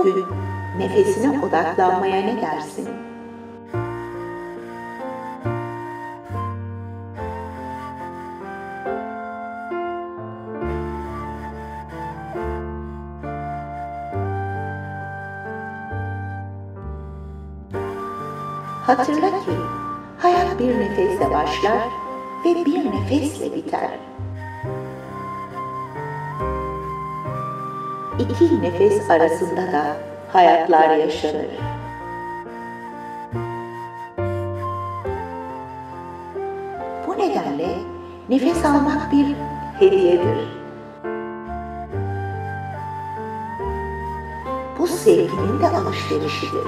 Bugün nefesine odaklanmaya ne dersin? Hatırla ki hayat bir nefesle başlar ve bir nefesle biter. İki nefes arasında da hayatlar yaşanır. Bu nedenle nefes almak bir hediyedir. Bu sevginin de alışverişidir.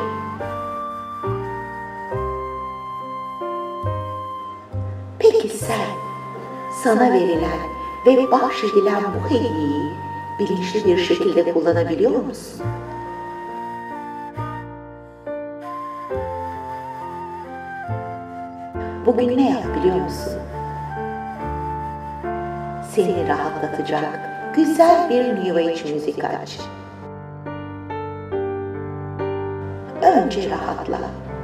Peki sen, sana verilen ve bahşedilen bu hediyeyi bilinçli bir şekilde kullanabiliyor musun? Bugün ne yap biliyor musun? Seni rahatlatacak güzel bir New Age müzik aç. Önce rahatla.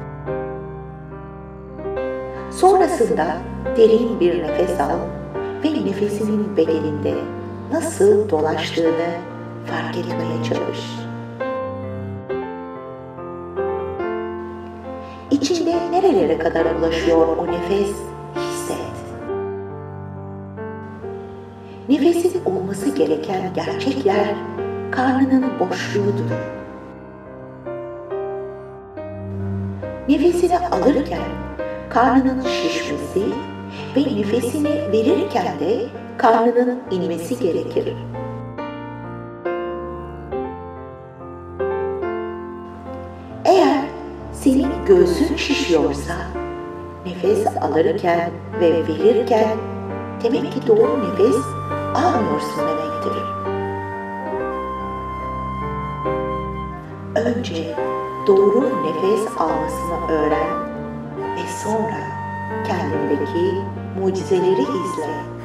Sonrasında derin bir nefes al ve nefesinin bedeninde nasıl dolaştığını fark etmeye çalış. İçinde nerelere kadar ulaşıyor o nefes hisset. Nefesin olması gereken gerçek yer karnının boşluğudur. Nefesini alırken karnının şişmesi ve nefesini verirken de karnının inmesi gerekir. Eğer senin göğsün şişiyorsa, nefes alırken ve verirken demek ki doğru nefes almıyorsun demektir. Önce doğru nefes almasını öğren ve sonra kendindeki mucizeleri izle.